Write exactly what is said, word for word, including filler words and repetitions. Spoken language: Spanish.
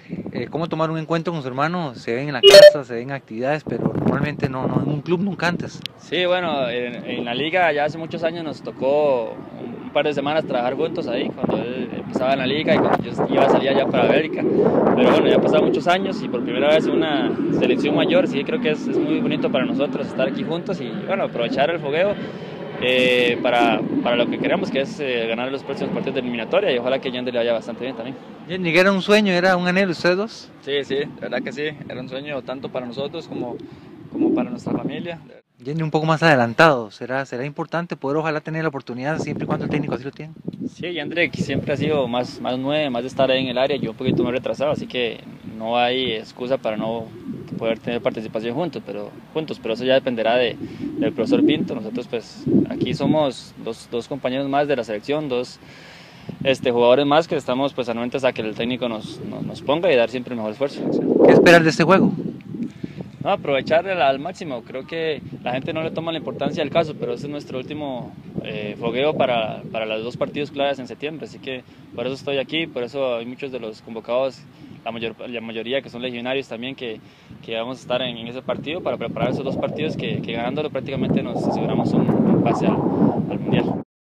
Eh, ¿cómo tomar un encuentro con su hermano? Se ven en la casa, se ven en actividades, pero normalmente no, no en un club nunca antes. Sí, bueno, en, en la liga ya hace muchos años nos tocó un, un par de semanas trabajar juntos ahí, cuando él empezaba en la liga y cuando yo iba a salir allá para Bélgica. Pero bueno, ya han pasado muchos años y por primera vez en una selección mayor, sí creo que es, es muy bonito para nosotros estar aquí juntos y bueno, aprovechar el fogueo eh, para, para lo que queremos, que es eh, ganar los próximos partidos de eliminatoria y ojalá que a Yonder le vaya bastante bien también. Jenny, ¿era un sueño, era un anhelo ustedes dos? Sí, sí, la verdad que sí, era un sueño tanto para nosotros como, como para nuestra familia. Jenny un poco más adelantado, será, será importante poder ojalá tener la oportunidad siempre y cuando el técnico así lo tiene. Sí, Yandrek siempre ha sido más, más nueve, más de estar ahí en el área, yo un poquito más retrasado, así que no hay excusa para no poder tener participación juntos, pero, juntos, pero eso ya dependerá de, del profesor Pinto. Nosotros pues aquí somos dos, dos compañeros más de la selección, dos este, jugadores más que estamos pues anuentes a que el técnico nos, nos, nos ponga y dar siempre el mejor esfuerzo. ¿Qué esperar de este juego? No, aprovechar al máximo, creo que la gente no le toma la importancia del caso, pero este es nuestro último eh, fogueo para, para los dos partidos claves en septiembre, así que por eso estoy aquí, por eso hay muchos de los convocados, la, mayor, la mayoría que son legionarios también, que, que vamos a estar en, en ese partido para preparar esos dos partidos que, que ganándolo prácticamente nos aseguramos un, un pase al, al Mundial.